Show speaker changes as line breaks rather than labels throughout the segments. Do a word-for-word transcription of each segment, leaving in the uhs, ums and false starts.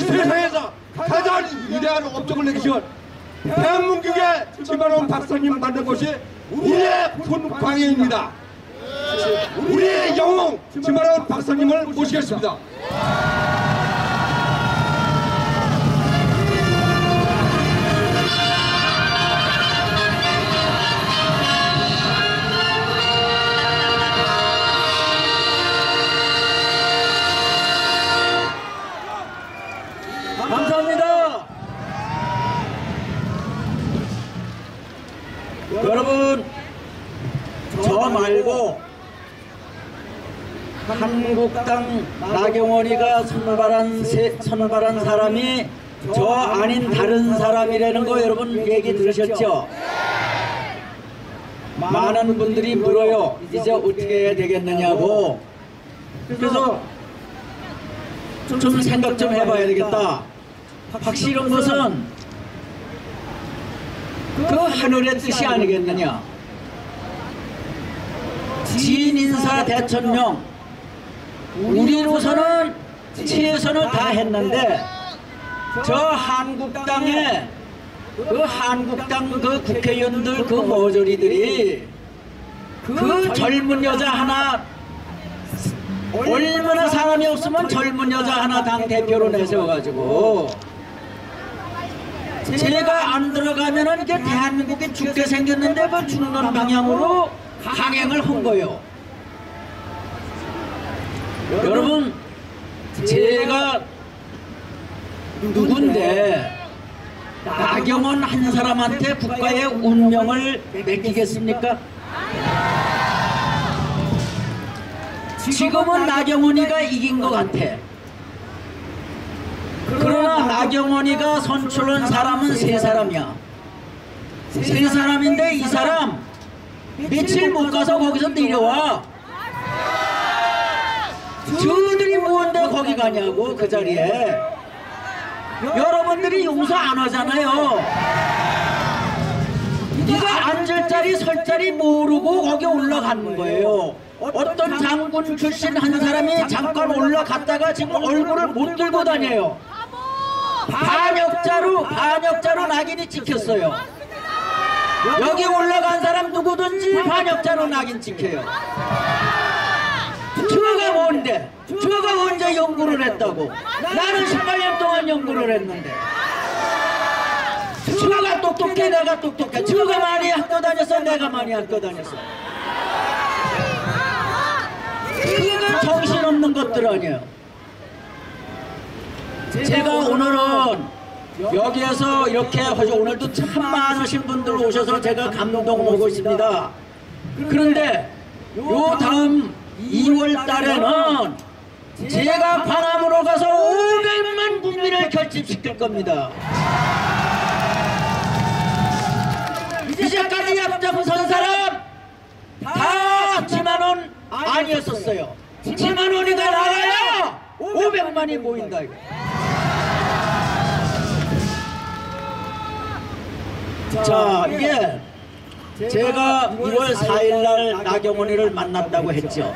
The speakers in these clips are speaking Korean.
세상에서 가장 위대한 업적을 내기시온 대한민국의 김한원 박사님 만든 곳이 우리의 본광해입니다. 우리의 영웅 김한원 박사님을 모시겠습니다.
감사합니다. 여러분, 저 말고 한국당 나경원이가 선발한, 세, 선발한 사람이 저 아닌 다른 사람이라는 거 여러분 얘기 들으셨죠? 많은 분들이 물어요. 이제 어떻게 해야 되겠느냐고. 그래서 좀 생각 좀 해봐야 되겠다. 확실한 것은 그 하늘의 뜻이 아니겠느냐. 진인사 대천령 우리로서는 최선을 다했는데 저 한국당에 그 한국당 그 국회의원들 그 모조리들이 그 젊은 여자 하나 얼마나 사람이 없으면 젊은 여자 하나 당 대표로 내세워가지고 제가 안 들어가면은 이게 대한민국이 죽게 생겼는데 그 죽는 방향으로 강행을 한 거예요. 여러분, 제가 누군데 나경원 한 사람한테 국가의 운명을 맡기겠습니까? 지금은 나경원이가 이긴 것 같아. 그러나 나경원이가 선출한 사람은 세 사람이야. 세 사람인데 이 사람 며칠 못 가서 거기서 내려와. 저들이 뭔데 거기 가냐고 그 자리에. 여러분들이 용서 안 하잖아요. 네가 앉을 자리 설 자리 모르고 거기 올라가는 거예요. 어떤 장군 출신 한 사람이 잠깐 올라갔다가 지금 얼굴을 못 들고 다녀요. 반역자로 반역자로 낙인이 찍혔어요. 여기 올라간 사람 누구든지 반역자로 낙인 찍혀요. 저가 뭔데? 저가 언제 연구를 했다고? 나는 십팔 년 동안 연구를 했는데. 저가 똑똑해, 내가 똑똑해. 저가 많이 학교 다녔어, 내가 많이 학교 다녔어. 그게 정신없는 것들 아니에요. 제가 오늘은 여기에서 이렇게 하죠. 오늘도 참 많으신 분들 오셔서 제가 감동하고 있습니다. 그런데 요 다음 이월 달에는 제가 광화문으로 가서 오백만 국민을 결집시킬 겁니다. 이제까지 앞장선 사람 다 김한원 아니었었어요. 김한원이가 나가야 오백만이 모인다 이거. 자, 이게 제가 일월 사일날 나경원이를 만났다고 했죠.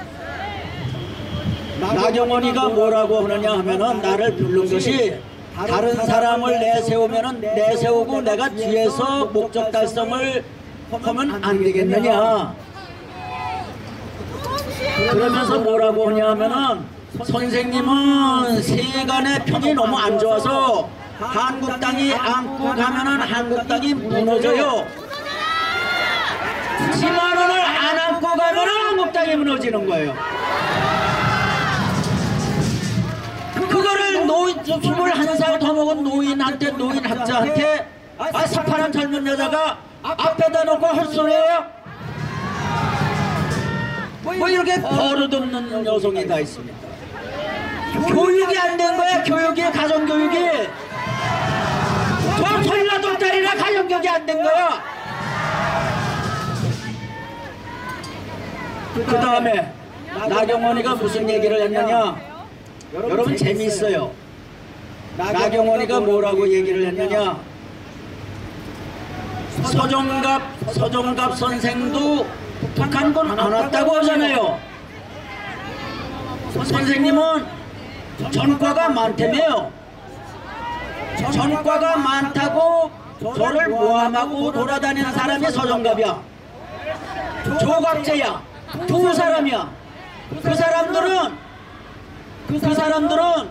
나경원이가 뭐라고 하느냐 하면은 나를 부른 것이 다른 사람을 내세우면은 내세우고 내가 뒤에서 목적 달성을 하면 안 되겠느냐. 그러면서 뭐라고 하냐 하면은 선생님은 세간의 편이 너무 안 좋아서 한국당이 안고 가면은 한국당이 무너져요. 김한원을 안 안고 가면은 한국당이 무너지는 거예요. 그거를 노인, 스물한 살 더 먹은 노인한테, 노인 학자한테 아, 사파란 젊은 여자가 앞에다 놓고 할 소리예요? 뭐 이렇게 버릇없는 여성이 다 있습니다. 교육이 안 된 거야, 교육이, 가정교육이. 저 전라도짜리라 가정교육이 안 된 거야. 그 다음에 나경원이가 무슨 얘기를 했느냐. 여러분 재미있어요. 나경원이가 뭐라고 얘기를 했느냐. 서정갑, 서정갑 선생도 북한군 안 왔다고 하잖아요. 선생님은 전과가 많다며요. 전과가 많다고 저를 모함하고 돌아다니는 사람이 서정갑이야. 조갑제야. 두 사람이야. 그 사람들은 그 사람들은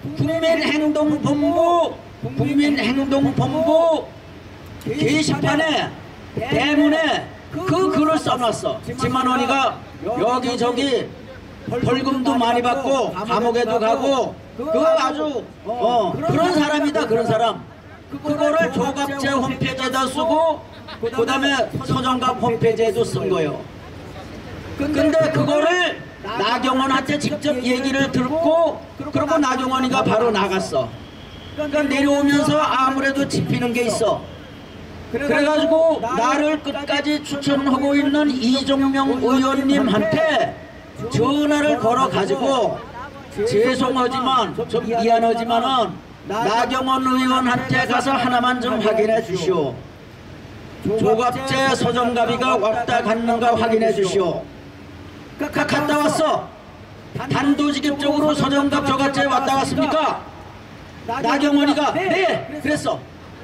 국민행동본부 국민행동본부 게시판에 대문에 그 글을 써놨어. 지만원이가 여기저기 벌금도 많이 받고 감옥에도 가고 그 아주 어 그런 사람이다. 그런 사람. 그거를 조갑제 홈페이지에다 쓰고 그 다음에 서정갑 홈페이지에도 쓴 거예요. 근데 그거를 나경원한테 직접 얘기를 듣고 그리고 나경원이가 바로 나갔어. 그러니까 내려오면서 아무래도 짚히는 게 있어. 그래가지고 나를 끝까지 추천하고 있는 이종명 의원님한테 전화를 걸어가지고 죄송하지만 좀 미안하지만은 나경원 의원한테 가서 하나만 좀 확인해 주시오. 조갑제 서정갑이가 왔다 갔는가 확인해 주시오. 그러니까 갔다 왔어. 단도직입적으로 서정갑 조갑제 왔다 갔습니까? 나경원이가 네 그랬어.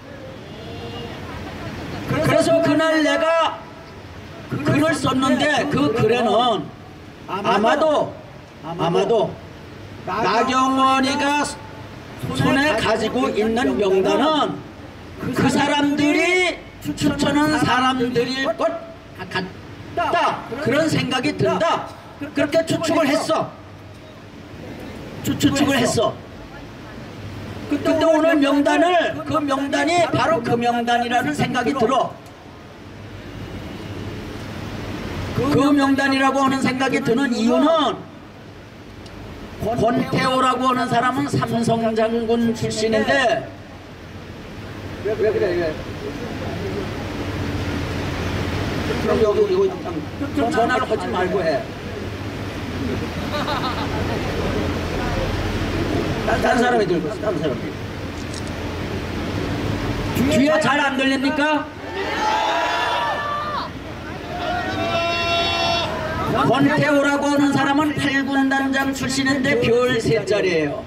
그래서 그날 내가 글을 썼는데 그 글에는 아마도 아마도 나경원이가 손에 가지고 있는 명단은 그 사람들이 추천한 사람들일 것 같다. 그런 생각이 든다. 그렇게 추측을 했어. 추측을 했어. 근데 오늘 명단을 그 명단이 바로 그 명단이라는 생각이 들어. 그 명단이라고 하는 생각이 드는 이유는 권태호라고 하는 사람은 삼성 장군 출신인데 왜 그래 왜 그럼 여기 이거 좀 전화를 하지 말고 해. 다른 사람이 들고 있어. 다른 사람이. 귀에 잘 안 들립니까? 권태호라고 하는 사람은 팔군단장 출신인데 별 세 자리예요.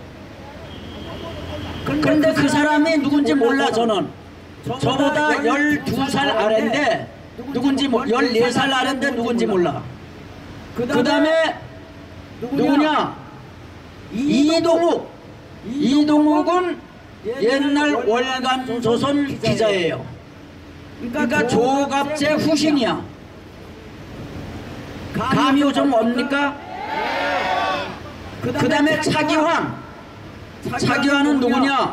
그런데 그 사람이 누군지 몰라. 저는 저보다 열두 살 아래인데 누군지 몰라. 열네 살 아래인데 누군지 몰라. 그 다음에 누구냐? 이동욱. 이동욱은 옛날 월간조선 기자예요. 그러니까 조갑제 후신이야. 감이 좀 옵니까? 그 다음에 차기환. 차기환은 누구냐?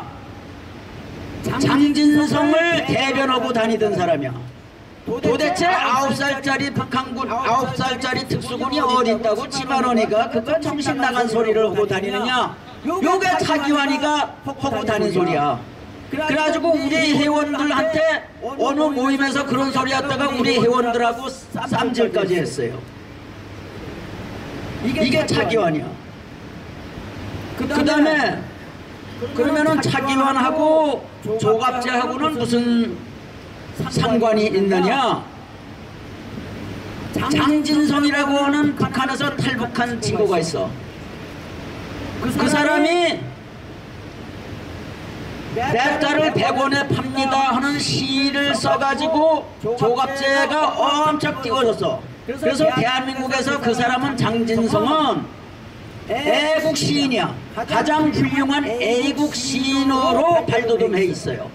장진성을 대변하고 다니던 사람이야. 도대체 아홉 살짜리 북한군 아홉 살짜리 특수군이 어디 있다고 지만원이가 그거 정신 나간 소리를 하고 다니느냐? 요게 차기환이가 하고 다닌 소리야. 그래가지고 우리 회원들한테 어느 모임에서 그런 소리 했다가 우리 회원들하고 쌈질까지 했어요. 이게 차기환이야. 그 다음에 그러면은 차기환하고 조갑제하고는 무슨 상관이 있느냐? 장진성이라고 하는 북한에서 탈북한 친구가 있어. 그 사람이 내 딸을 백 원에 팝니다 하는 시를 써가지고 조갑제가 엄청 띄워줬어. 그래서 대한민국에서 그 사람은 장진성은 애국 시인이야. 가장 훌륭한 애국 시인으로 발돋움해 있어요.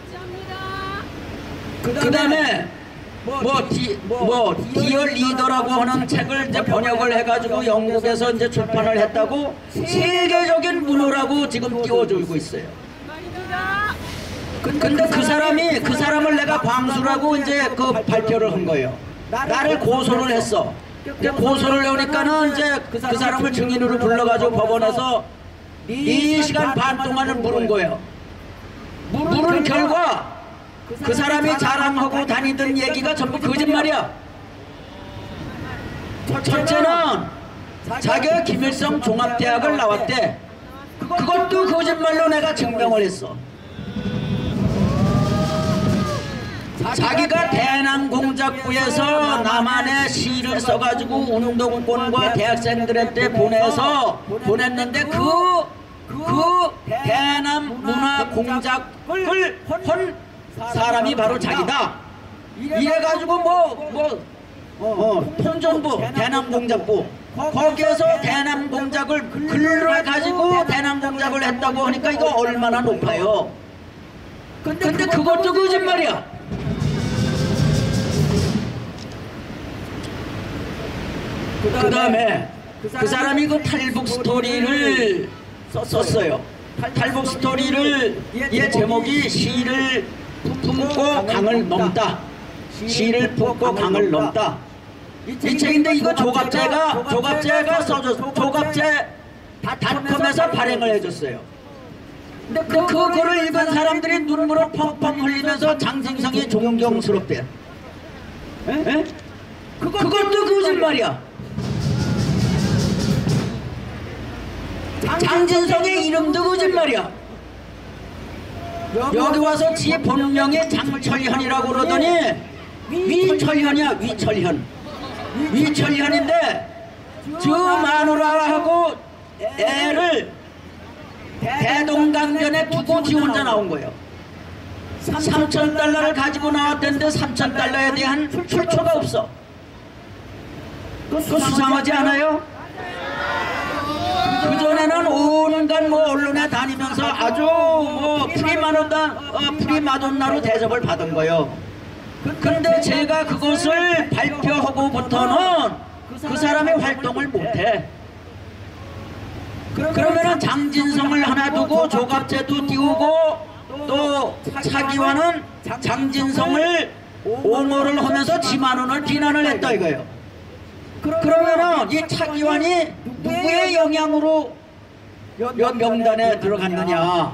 그 다음에 뭐, 디, 뭐 디어 리더라고 하는 책을 이제 번역을 해가지고 영국에서 이제 출판을 했다고 세계적인 문호라고 지금 띄워주고 있어요. 근데 그 사람이 그 사람을 내가 광수라고 이제 그 발표를 한 거예요. 나를 고소를 했어. 고소를 하니까는 이제 그 사람을 증인으로 불러가지고 법원에서 네 시간 반 동안을 물은 거예요. 물은 결과 그 사람이 자랑하고 다니던 얘기가 전부 거짓말이야. 첫째는 자기가 김일성 종합대학을 나왔대. 그것도 거짓말로 내가 증명을 했어. 자기가 대남공작부에서 남한에 시를 써가지고 운동권과 대학생들한테 보내서 보냈는데 그 그 대남 문화 공작을 한 사람이 바로 자기다. 이래가지고 뭐 뭐 어, 통전부 대남 공작부 거기에서 대남 공작을 글을 가지고 대남 공작을 했다고 하니까 이거 얼마나 높아요. 근데 그것도 거짓말이야. 그 다음에 그 사람이 그 탈북 스토리를 썼어요. 탈북 스토리를 얘 제목이 시를 품고 강을 넘다. 시를 품고 강을 넘다. 이 책인데 이거 조갑제가 조갑제가 써줬 조갑제 닷컴에서 발행을 해줬어요. 근데 그 글을 읽은 사람들이 눈물을 펑펑 흘리면서 장진성이 존경스럽대. 에? 그것도 거짓말이야. 장진성의 이름도 거짓말이야. 여기 와서 지 본명이 장철현이라고 그러더니 위철현이야. 위철현 위철현인데 저 마누라하고 애를 대동강변에 두고 지 혼자 나온 거예요. 삼천 달러를 가지고 나왔던데 삼천 달러에 대한 출처가 없어. 그거 수상하지 않아요? 그전에는 온갖 뭐 언론에 다니면서 아주 뭐 프리마돈나, 어, 프리마돈나로 대접을 받은 거예요. 근데 제가 그것을 발표하고부터는 그 사람이 활동을 못해. 그러면은 장진성을 하나 두고 조갑제도 띄우고 또 차기와는 장진성을 옹호를 하면서 지만원을 비난을 했다 이거예요. 그러면은 이 차기환이 누구의 영향으로 연 명단에 들어갔느냐?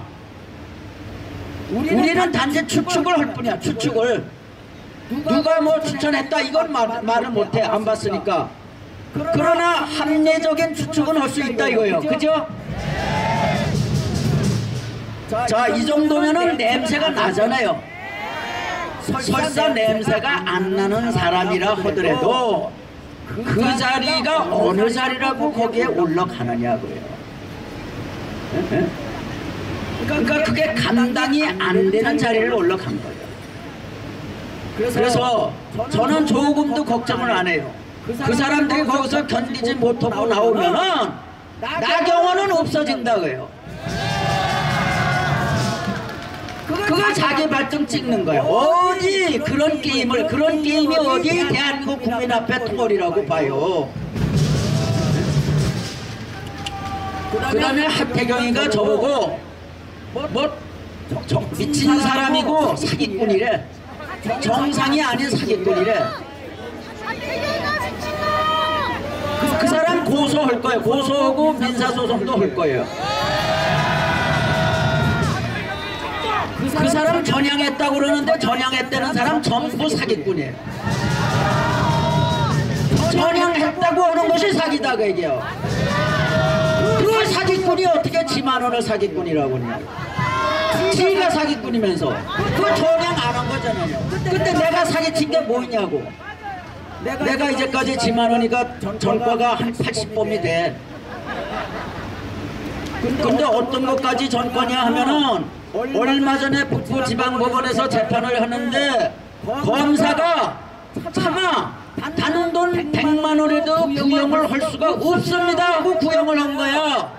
우리는 단지 추측을 할 뿐이야. 추측을. 누가 뭐 추천했다 이건 말, 말을 못해. 안 봤으니까. 그러나 합리적인 추측은 할 수 있다 이거예요. 그죠? 자, 이 정도면은 냄새가 나잖아요. 설사 냄새가 안 나는 사람이라 하더라도 그 자리가 어느 자리라고 거기에 올라가느냐고요. 그러니까 그게 감당이 안 되는 자리를 올라간 거예요. 그래서 저는 조금도 걱정을 안 해요. 그 사람들이 거기서 견디지 못하고 나오면은 나경원은 없어진다고요. 그걸 자기 발등 찍는 거예요. 어디 그런 게임을 그런 게임이 어디 대한민국 국민 앞에 통월이라고 봐요. 그 다음에 하태경이가 저보고 뭐 저, 미친 사람이고 사기꾼이래. 정상이 아닌 사기꾼이래. 그, 그 사람 고소할 거예요. 고소하고 민사소송도 할 거예요. 그 사람 전향했다고 그러는데 전향했다는 사람 전부 사기꾼이에요. 전향했다고 하는 것이 사기다 그 얘기예요. 그 사기꾼이 어떻게 지만 원을 사기꾼이라고 하냐. 지가 사기꾼이면서 그 전향 안 한 거잖아요. 근데 내가 사기친 게 뭐냐고. 내가 이제까지 지만 원이가 전과가 한 팔십 범이 돼. 근데 어떤 것까지 전과냐 하면은 얼마 전에 북부지방법원에서 재판을 하는데 검사가 차마 단돈 백만 원에도 구형을 할 수가 없습니다 하고 구형을 한 거야.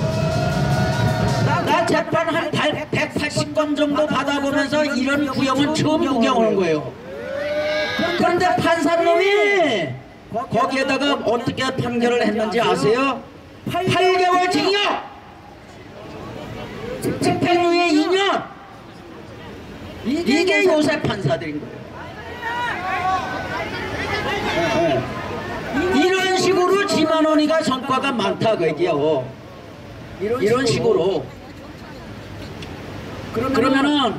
나 재판 한 백팔십 건 정도 받아보면서 이런 구형은 처음 구경한 거예요. 그런데 판사님이 거기에다가 어떻게 판결을 했는지 아세요? 팔 개월 징역! 집행유예 이 년! 이게 요새 판사들인 거예요. 네. 이런 식으로 지만 원이가 전과가 많다 그 얘기요. 이런 식으로. 그러면은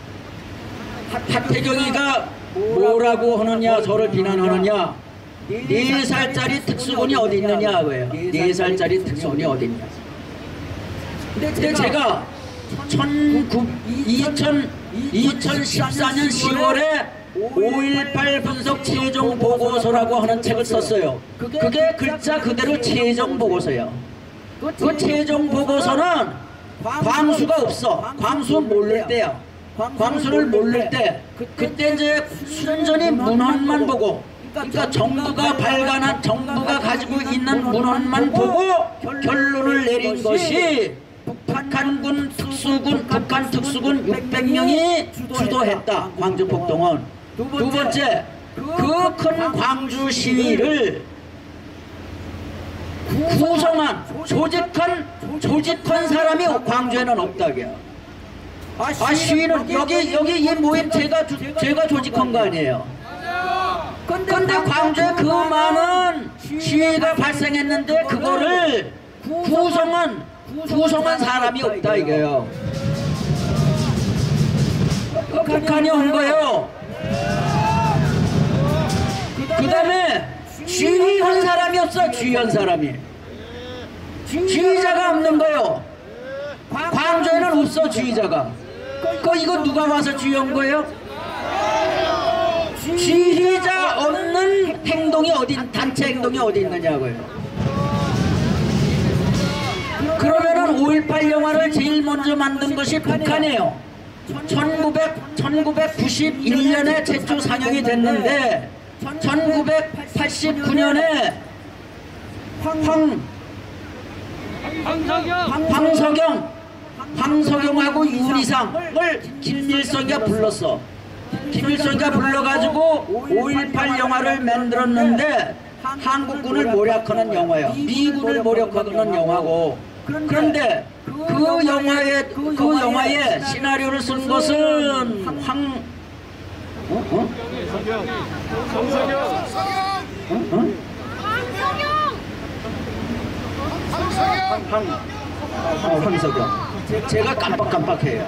하태경이가 뭐라고 하느냐, 저를 비난하느냐. 네 살짜리 특수군이 어디 있느냐 그거예요. 네 살짜리 특수군이 어디 있냐. 근데 제가 이천십사 년 시월에 오일팔 분석 최종 보고서라고 하는 책을 썼어요. 그게 글자 그대로 최종 보고서예요. 그 최종 보고서는 광수가 없어. 광수 모를 때요. 광수를 모를 때 그때 이제 순전히 문헌만 보고, 그러니까 정부가 발간한, 정부가 가지고 있는 문헌만 보고 결론을 내린 것이 북한군 특수군, 북한 특수군 육백 명이 주도했다. 광주 폭동은. 두 번째, 그 큰 광주 시위를 구성한, 조직한, 조직한 사람이 광주에는 없다고요. 아, 시위는 여기 여기 이 모임 제가 주, 제가 조직한 거 아니에요. 근데 광주에 그 많은 시위가 발생했는데 그거를 구성한 구성한 사람이 없다 이거예요. 북한이 온 거예요. 그 다음에 지휘한 사람이 없어. 지휘한 사람이 지휘자가 없는 거예요. 광주에는 없어 지휘자가. 그 이거 누가 와서 지휘한 거예요? 지휘자 없는 행동이 어디, 단체 행동이 어디 있느냐고요. 그러면은 오일팔 영화를 제일 먼저 만든 것이 북한이에요. 천구백구십일 년에 최초 상영이 됐는데 천구백팔십구 년에 황 황석영 황석영하고 윤희상을 김일성이가 불렀어. 김일성이가 불러가지고 오일팔 영화를 만들었는데 한국군을 모략하는 영화야. 미군을 모략하는 영화고. 그런데 그 영화에 그 영화에 시나리오를 쓴 것은 황 어? 어?
황석영.
어? 어?
황석영.
황 어, 황석영. 제가 깜빡깜빡해요.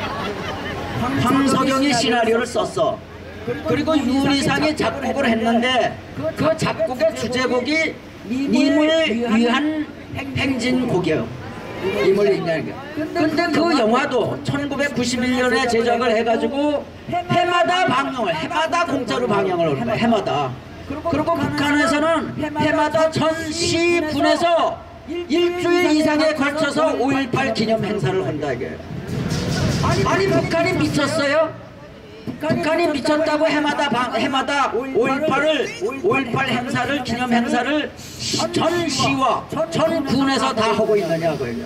황석영이 시나리오를 썼어. 그리고 윤희상이 작곡을 했는데 그 작곡의 주제곡이 님을 위한 행진곡이에요. 님을 위한 게. 근데 그 영화도 천구백구십일 년에 제작을 해가지고 해마다 방영을, 해마다 공짜로 방영을 하는 거야. 해마다. 그리고 북한에서는 해마다 전시군에서 일주일 이상에 걸쳐서 오일팔 기념 행사를 한다 이게. 아니 북한이 미쳤어요? 북한이 미쳤다고 해마다 방, 해마다 오일팔을 오일팔 행사를, 기념 행사를 전 시와 전 군에서 다 하고 있느냐고요.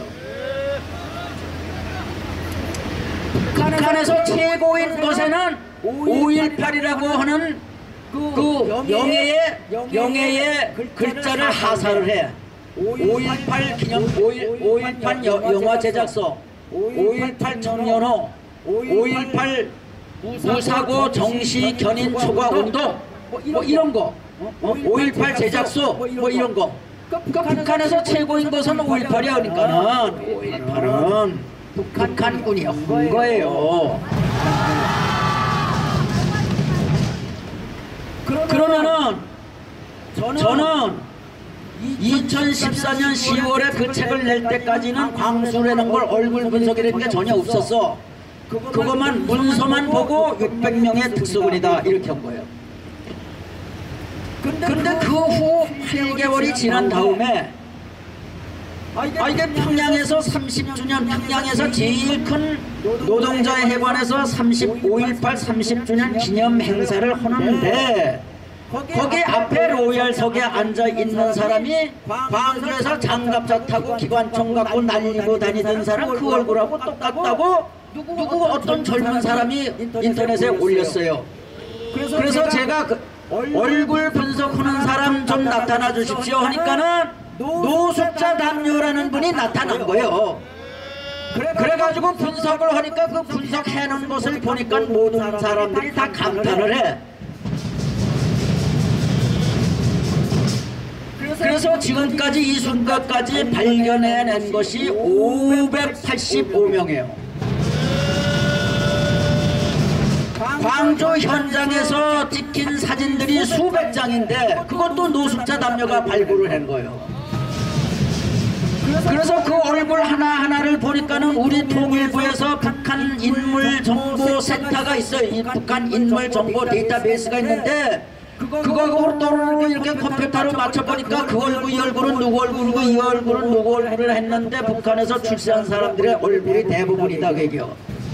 북한에서 최고인 것에는 오일팔이라고 하는 그 영예의 영예의 글자를 하사를 해. 오일팔 기념 오일팔 영화 제작소, 오일팔 청년호, 오일팔 무사고 정시 견인 초과 운동, 뭐 이런 거, 오일팔 제작소, 뭐 이런 거. 그러니까 북한에서 최고인 것은 오일팔이 하니까는 오일팔은 북한군이 한 거예요. 그러면은 저는 이천십사 년 시월에 그 책을 낼 때까지는 광수라는 걸 얼굴 분석이라는 게 전혀 없었어. 그것만 문서만 보고 육백 명의 특수군이다 이렇게 한 거예요. 근데 그 후 팔 개월이 지난 다음에 아 이게 평양에서 삼십 주년, 평양에서 제일 큰 노동자의 회관에서 오일팔 삼십 주년 기념 행사를 하는데 거기 앞에 로얄석에 앉아 있는 사람이 광주에서 장갑차 타고 기관총 갖고 날리고 다니던 사람 그 얼굴하고 똑같다고 누구 어떤 젊은 사람이 인터넷에 올렸어요. 그래서 제가 그 얼굴 분석하는 사람 좀 나타나 주십시오 하니까는 노숙자 남녀라는 분이 나타난 거예요. 그래가지고 분석을 하니까 그 분석해 놓은 것을 보니까 모든 사람들이 다 감탄을 해. 그래서 지금까지 이 순간까지 발견해낸 것이 오백팔십오 명이에요. 광주 현장에서 찍힌 사진들이 수백 장인데 그것도 노숙자 남녀가 발굴을 한 거예요. 그래서 그 얼굴 하나하나를 보니까는 우리 통일부에서 북한 인물 정보 센터가 있어요. 이 북한 인물 정보 데이터베이스가 있는데 그거 떠오르는 이렇게 컴퓨터로 맞춰보니까 그 얼굴 이 얼굴은 누구 얼굴이고 이 얼굴은 누구 얼굴을 했는데 북한에서 출세한 사람들의 얼굴이 대부분이다 그게요.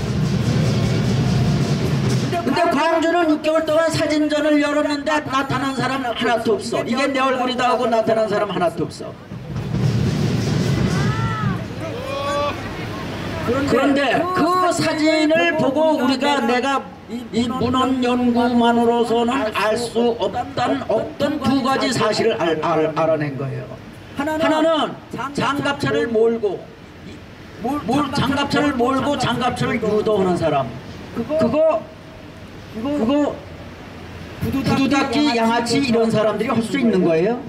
근데 광주는 육 개월 동안 사진전을 열었는데 나타난 사람 하나도 없어. 이게 내 얼굴이다 하고 나타난 사람 하나도 없어. 그런데 그 사진을 보고 우리가 내가 이 문헌 연구만으로서는 알 수 없던 어떤 두 가지 사실을 알, 알, 알아낸 거예요. 하나는 장갑차를 몰고 몰, 장갑차를 몰고 장갑차를 유도하는 사람. 그거 그거 구두 닦기 양아치 이런 사람들이 할 수 있는 거예요.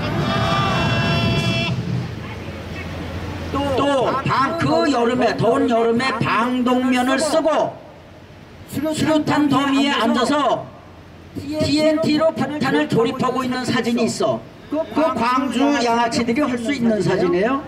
또 그 여름에 더운 여름에 방독면을 쓰고 수류탄 더미에 앉아서 티엔티로 폭탄을 조립하고 있는 사진이 있어. 그 광주 양아치들이 할 수 있는 사진이에요.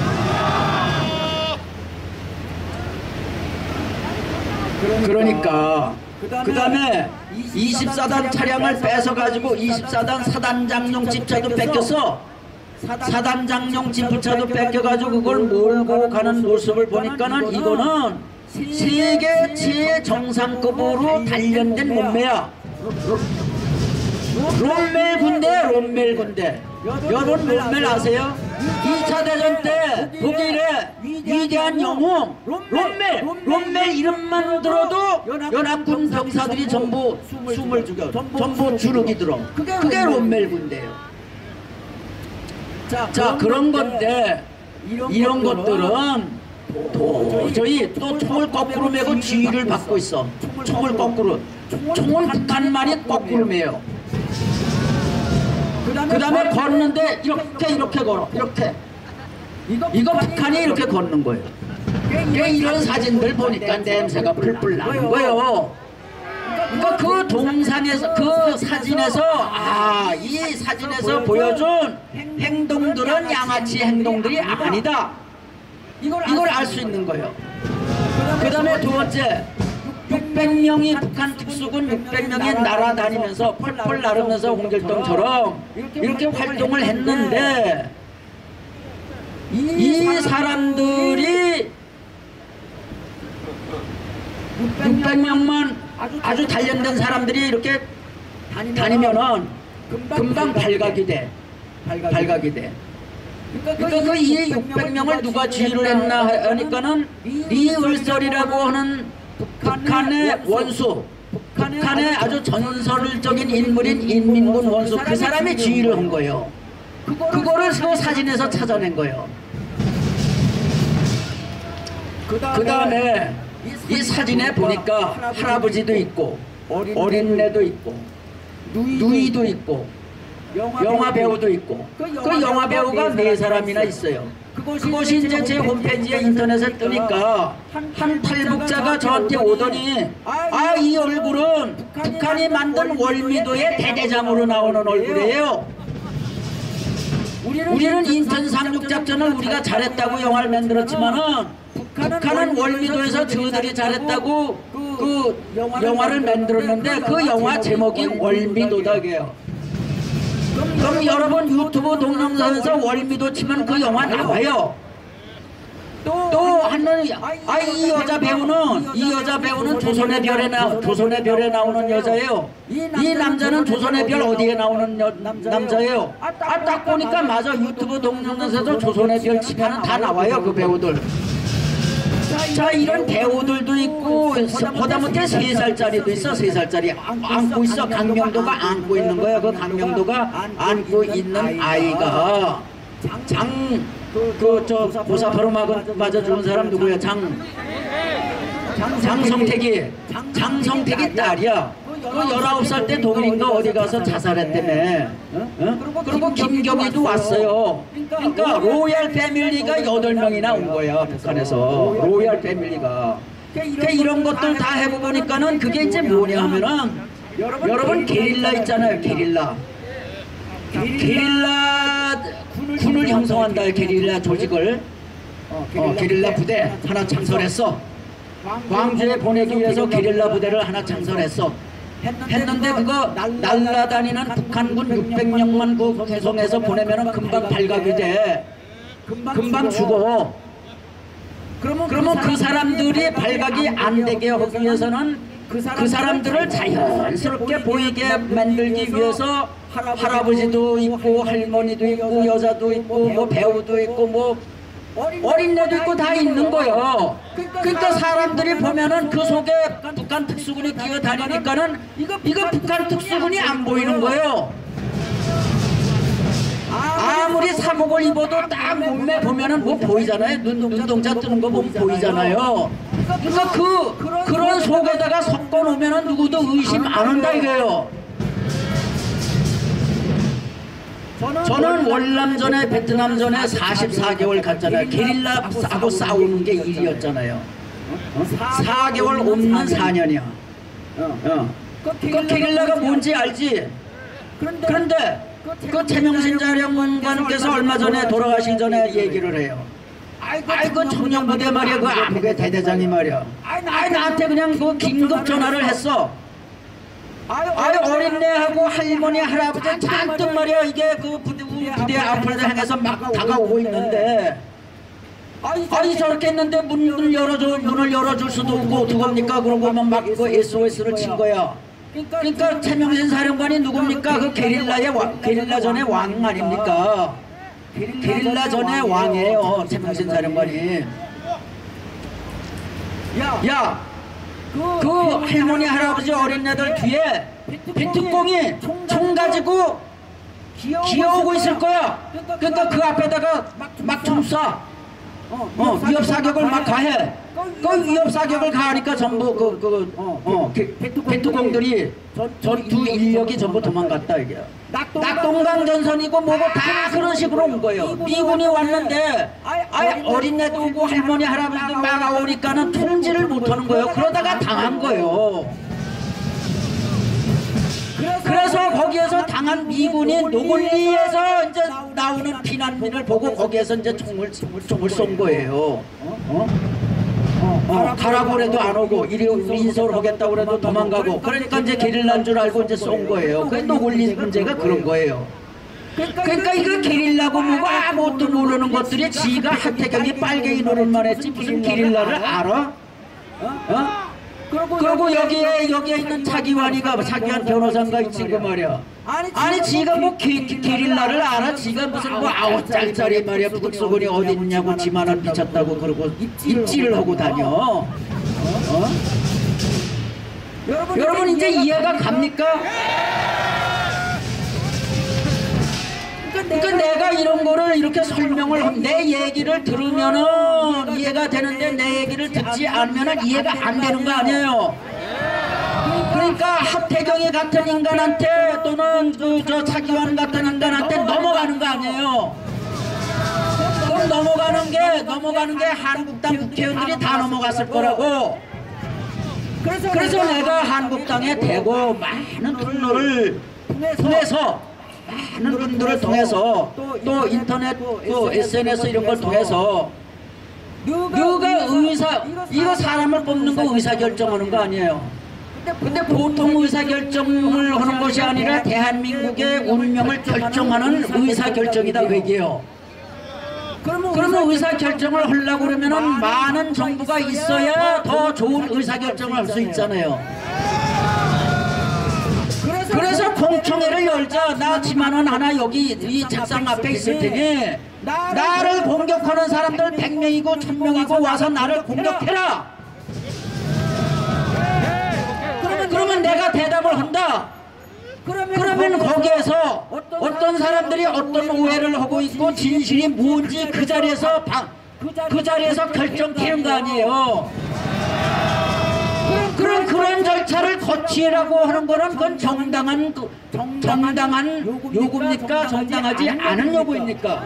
그러니까 그 다음에 이십사 단 차량을 뺏어가지고 이십사 단 사단장용 집차도 뺏겼어. 사단장용 집차도 뺏겨가지고 그걸 몰고 가는 모습을 보니까는 이거는 세계 최정상급으로 단련된 몸매야. 롬멜 군대, 롬멜 군대. 여러분 롬멜 아세요? 이 차 대전 때 독일의 위대한 영웅 롬멜, 롬멜 이름만 들어도 연합군 병사들이 전부 숨을 죽여, 전부 주눅이 들어. 그게 롬멜 군대예요. 자, 그런 건데 이런 것들은 도저히 또 총을 거꾸로 메고 지휘를 받고 있어. 총을 거꾸로. 총은 북한만이 거꾸로 메요. 그 다음에 걷는데 이렇게 이렇게 걸어. 이렇게. 이거 북한이 이렇게 걷는 거예요. 이런 사진들 보니까 냄새가 풀풀 나는 거예요. 그러니까 그 동상에서 그 사진에서 아, 이 사진에서 보여준 행동들은 양아치 행동들이 아니다. 이걸 알 수 있는 거예요. 그 다음에 두 번째, 육백 명이 북한 특수군 육백 명이 날아다니면서 펄펄 나르면서 홍길동처럼 이렇게 활동을 했는데 이 사람들이 육백 명만 아주 단련된 사람들이 이렇게 다니면은 금방 발각이 돼. 발각이 돼. 그러니까 그 이 육백 명을 누가 지휘를 했나 하니까는 리을설이라고 하는 북한의 원수, 북한의 아주 전설적인 인물인 인민군 원수, 그 사람이 지휘를 한 거예요. 그거를 그 사진에서 찾아낸 거예요. 그 다음에 이 사진에 보니까 할아버지도 있고 어린애도 있고 누이도 있고 영화 배우도 있고 그 영화 배우가 네 사람이나 있어요. 그것이 이제 제 홈페이지에 인터넷에 뜨니까 한 탈북자가 저한테 오더니 아, 이 얼굴은 북한이 만든 월미도의 대대장으로 나오는 얼굴이에요. 우리는 인천 상륙 작전을 우리가 잘했다고 영화를 만들었지만은 북한은 월미도에서 저들이 잘했다고 그 영화를 만들었는데 그 영화 제목이 월미도다게요. 그럼 여러분 유튜브 동영상에서 월미도 치면 그 영화 나와요. 또 하는 아, 이 여자 배우는 이 여자 배우는 조선의 별에 나 조선의 별에 나오는 여자예요. 이 남자는 조선의 별 어디에 나오는 여, 남자예요. 아, 딱 보니까 맞아. 유튜브 동영상에서 조선의 별 치면은 다 나와요, 그 배우들. 자, 이런 배우들도 있고 하다못해 세 살짜리도 있어. 세 살짜리 안고 있어. 강명도가 안고 있는 거야. 그 강명도가 안고 있는 아이가 장 그 저 보사파로 맞아 죽은 사람 누구야? 장 장성택이 장성택이 딸이야. 그 열아홉 살 때 독일인가 어디 가서 자살했다며. 어? 어? 그리고 김경희도 왔어요. 그러니까 로얄 패밀리가 여덟 명이나 온 거야, 북한에서. 로얄 패밀리가. 그러니까 이런 것들 다 해보니까는 그게 이제 뭐냐 하면은 여러분 게릴라 있잖아요, 게릴라. 게릴라 군을 형성한다, 게릴라 조직을. 어, 게릴라 부대 하나 창설했어. 광주에 보내기 위해서 게릴라 부대를 하나 창설했어. 했는데 그거 날라다니는 북한군 육백 명만 그 개성해서 보내면은 금방 발각이 돼. 금방 죽어. 그러면 그 사람들이 발각이 안 되게 하기 위해서는 그 사람들을 자연스럽게 보이게 만들기 위해서 할아버지도 있고 할머니도 있고 여자도 있고 뭐 배우도 있고 뭐 어린애도 있고 다 있는 거예요. 그러니까 사람들이 보면은 그 속에 북한 특수군이 뛰어다니니까는 이거 북한 특수군이 안 보이는 거예요. 아무리 사복을 입어도 딱 몸매 보면은 뭐 보이잖아요. 눈, 눈동자 뜨는 거 보면 보이잖아요. 그러니까 그, 그런 속에다가 섞어 놓으면은 누구도 의심 안 한다 이거예요. 저는 월남전에 베트남전에 사십사 개월 갔잖아요. 게릴라하고 싸우는 게 일이었잖아요. 사 개월 없는 사 년이야. 어. 그 게릴라가 뭔지 알지? 그런데 그 최명신 자령관께서 얼마 전에 돌아가시기 전에 얘기를 해요. 아이고 청년부대 말이야 그 암흑의 대대장이 말이야. 아이 나한테 그냥 그 긴급 전화를 했어. 아유 어린애하고 할머니 할아버지 잔뜩 말이야 이게 그 부대, 부대 앞을 향해서 막 다가오고 있는데 아니 저렇게 했는데 문을 열어줘 문을 열어줄 수도 없고 어떡합니까? 그러고 막 그 에스오에스를 친 거야. 그러니까 최명신 사령관이 누굽니까? 그 게릴라의 왕, 게릴라전의 왕 아닙니까? 게릴라전의 왕이에요 최명신 사령관이. 야, 그 할머니 할아버지 어린애들 뒤에 비트공이 총 가지고 기어오고 있을 거야. 그러니까 그 앞에다가 막 총 쏴. 어, 위협 사격을 막 가해. 그 위협 사격을 가하니까 전부 그, 그, 어, 어, 베트공들이 전투 인력이 전부 도망갔다, 이게. 낙동강 전선이고 뭐고 다 그런 식으로 온 거예요. 미군이 왔는데, 아예 어린애도 오고 할머니, 할아버지도 막 오니까는 통제를 못 하는 거예요. 그러다가 당한 거예요. 그래서 거기에서 당한 미군이 노골리에서 이제 나오는 피난민을 보고 거기에서 이제 총을, 총을 쏜 거예요. 어? 어? 어, 가라고 그래도 안 오고 이리 인솔 하겠다고 그래도 도망가고 그러니까 이제 게릴라인 줄 알고 이제 쏜 거예요. 그게 노골리 문제가 그런 거예요. 그러니까 이거 게릴라고 뭐고 아무것도 모르는 것들이 지가 하태경이 빨갱이 노릇만 했지 무슨 게릴라를 알아? 어? 그리고 여기에 여기에 있는 차기환이가 차기환 변호사가 있지 그 말이야. 아니 지가 뭐 게, 게릴라를 알아? 지가 무슨 뭐 아홉 살짜리 말이야 북수군이 어디 있냐고 지만원 미쳤다고 그러고 입질을 하고 다녀. 어? 어? 여러분, 여러분 이제 이해가 갑니까? 그러니까 내가 이런 거를 이렇게 설명을 하면 내 얘기를 들으면은 이해가 되는데 내 얘기를 듣지 않으면은 이해가 안 되는 거 아니에요. 그러니까 하태경이 같은 인간한테 또는 그 저 차기환 같은 인간한테 넘어가는 거 아니에요. 그럼 넘어가는 게 넘어가는 게 한국당 국회의원들이 다 넘어갔을 거라고. 그래서, 그래서 내가 한국당에 대고 많은 통로를 통해서 많은 분들을 통해서 또 인터넷 또 에스엔에스 이런 걸 통해서 누가 의사 이거 사람을 뽑는 거 의사결정하는 거 아니에요. 근데 보통 의사결정을 하는 것이 아니라 대한민국의 운명을 결정하는 의사결정이다 외계요. 그러면 의사결정을 하려고 그러면은 많은 정부가 있어야 더 좋은 의사결정을 할 수 있잖아요. 그래서 공청회를 열자. 나 지만원 하나 여기 이 책상 앞에 있을 테니 나를 공격하는 사람들 백 명이고 천 명이고 와서 나를 공격해라. 그러면, 그러면 내가 대답을 한다. 그러면 거기에서 어떤 사람들이 어떤 오해를 하고 있고 진실이 뭔지 그 자리에서 방, 그 자리에서 결정되는 거 아니에요. 그런 그런 절차를 거치라고 하는 거는 그건 정당한 그, 정당한 요구입니까? 정당하지 않은 요구입니까?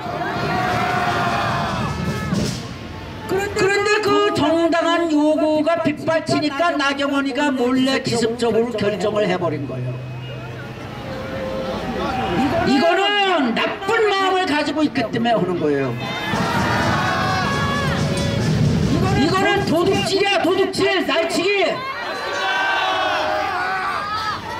그런데 그 정당한 요구가 빗발치니까 나경원이가 몰래 기습적으로 결정을 해버린 거예요. 이거는 나쁜 마음을 가지고 있기 때문에 하는 거예요. 이거는 도둑질이야, 도둑질, 날치기.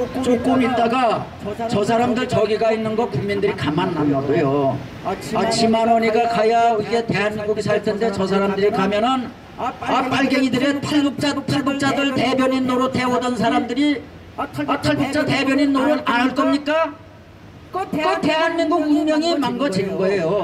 조금 있다가 저 사람들 저기 가 있는 거 국민들이 가만 안 놔둬요. 아, 지만원이가 가야 이게 대한민국이 살 텐데 저 사람들이 가면은 아, 빨갱이들의 탈북자, 탈북자들 대변인 노릇 해오던 사람들이 아, 탈북자 대변인 노릇 안 할 겁니까? 그 대한민국 운명이 망가지는 거예요.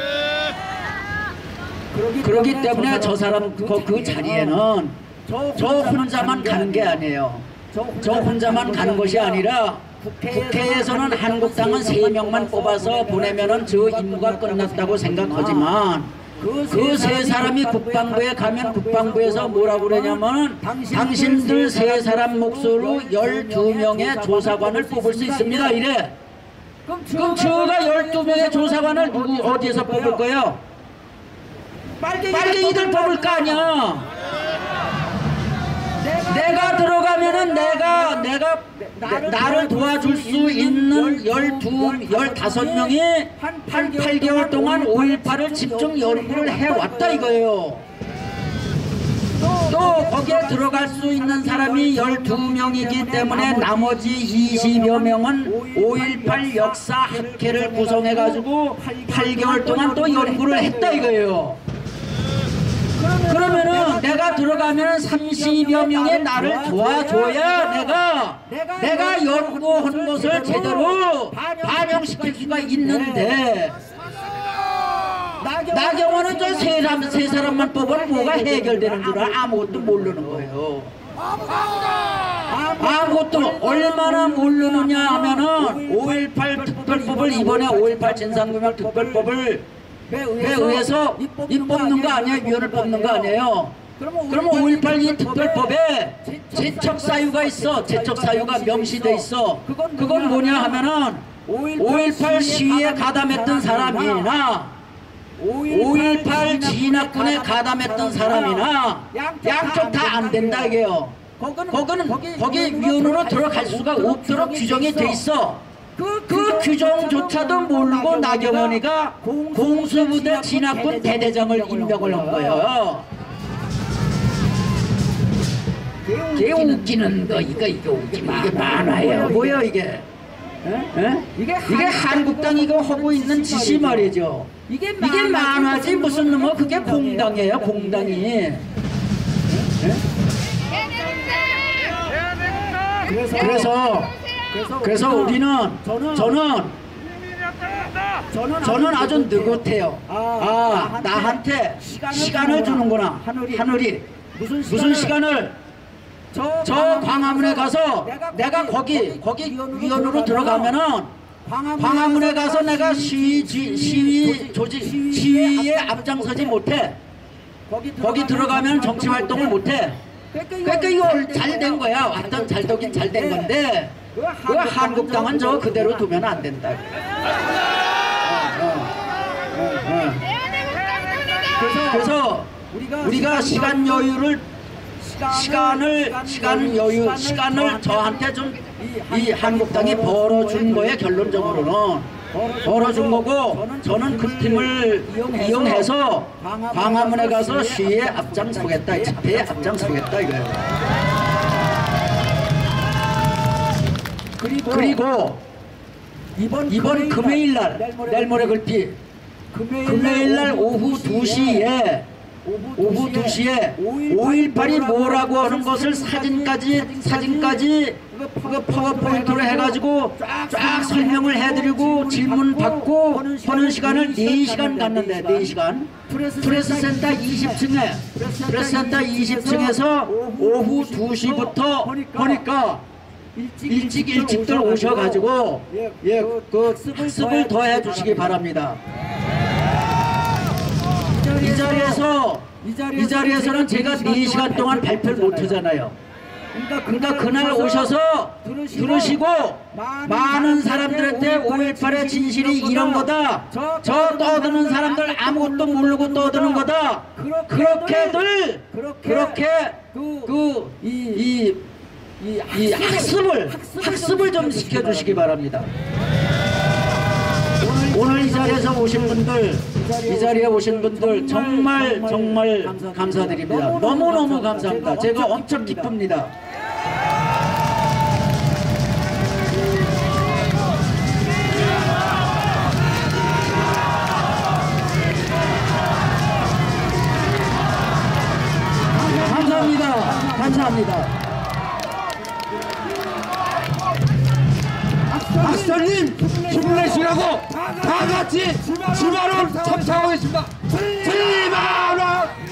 그렇기 때문에 저 사람 그, 그 자리에는 저 혼자만 가는 게 아니에요. 저 혼자만 가는 것이 아니라 국회에서는 한국당은 세 명만 뽑아서 보내면은 저 임무가 끝났다고 생각하지만 그 세 사람이 국방부에 가면 국방부에서 뭐라고 그러냐면 당신들 세 사람 몫으로 열두 명의 조사관을 뽑을 수 있습니다 이래. 그럼 저가 열두 명의 조사관을 누구 어디에서 뽑을 거예요? 빨갱이들 뽑을 거 아니야. 내가 들어가면은 내가 내가 나를 도와줄 수 있는 열두, 열다섯 명이 한 팔 개월 동안 오일팔을 집중 연구를 해왔다 이거예요. 또 거기에 들어갈 수 있는 사람이 열두 명이기 때문에 나머지 이십여 명은 오일팔 역사 학회를 구성해가지고 팔 개월 동안 또 연구를 했다 이거예요. 그러면은 내가 들어가면 삼십여 명의 나를 도와줘야 내가 내가 연구한 것을 제대로 반영시킬 수가 있는데 나경원은 저 세 사람, 세 사람만 뽑으면 뭐가 해결되는 줄 알아? 아무것도 모르는 거예요. 아무것도 얼마나 모르느냐 하면은 오일팔 특별법을 이번에 오일팔 진상규명 특별법을 배 의해서 입 뽑는 거 아니야? 위원을 뽑는 거 아니에요? 그럼 오일팔 이 특별법에 제척 사유가 있어. 제척 사유가 명시돼 있어. 그건 뭐냐 하면은 오일팔 시위에 가담했던 사람이나 오일팔 진압군에 가담했던 사람이나 양쪽 다 안 된다 이게요. 거기는 거기 위원으로 들어갈 수가 없도록 규정이 돼 있어. 그, 그 규정조차도 모르고 나경원이가 공수부대 진압군 대대장을 임명을 한 거예요. 이게 웃기는 거 이거 이거 웃기는 이게 만화예요. 뭐야 이게? 에? 에? 이게 한국당 이거 하고 있는 짓이 말이죠. 이게 만화지 무슨 놈어 그게 공당이에요 공당이. 에? 그래서 그래서 그래서 우리는 저는 저는 아주 느긋해요. 아 나한테 시간을 주는구나 하늘이. 무슨 시간을? 저 광화문에 가서 내가 거기 거기 위원으로 들어가면은 광화문에 가서 내가 시위 시위 조직 시위에 앞장서지 못해. 거기 들어가면 정치 활동을 못해. 그러니까 이거 잘 된 거야. 완전 잘 되긴 잘 된 건데 그 한국당은 저 그대로 두면 안 된다. 어, 어, 어, 어. 그래서 우리가 시간 여유를 시간을 시간 여유 시간을 저한테 좀 이 한국당이 벌어준 거에 결론적으로는 벌어준 거고 저는 그 팀을 이용해서 광화문에 가서 시위에 앞장서겠다 집회에 앞장서겠다 이거예요. 그리고, 그리고 이번, 이번 금요일날 내일 모레 글피 금요일날 오후 두 시에 오후 두 시에 오일팔이 뭐라고 하는 것을 사진까지 사진까지 그 파워포인트로 해가지고 쫙 설명을 해드리고 질문 받고 하는 시간을 네 시간 갔는데 네 시간 프레스센터 이십 층에 프레스센터 이십 층에서 오후 두 시부터 보니까 일찍 일찍들 오셔가지고 예, 그 학습을 더 해주시기 바랍니다. 이 자리에서 이 자리에서는 제가 네 시간 동안 발표를 못 하잖아요. 그러니까 그날 오셔서 들으시고 많은 사람들한테 오일팔의 진실이 이런 거다. 저 떠드는 사람들 아무것도 모르고 떠드는 거다. 그렇게들 그렇게 그 이 이 이 학습을 학습을 좀 시켜주시기 바랍니다. 오늘 이 자리에서 오신 분들, 이 자리에 오신 분들 정말 정말 감사드립니다. 너무너무 감사합니다. 제가 엄청 기쁩니다. 감사합니다. 감사합니다.
박사님 힘내시라고 다 같이 칠만 원 첨삭하겠습니다. 칠만 원.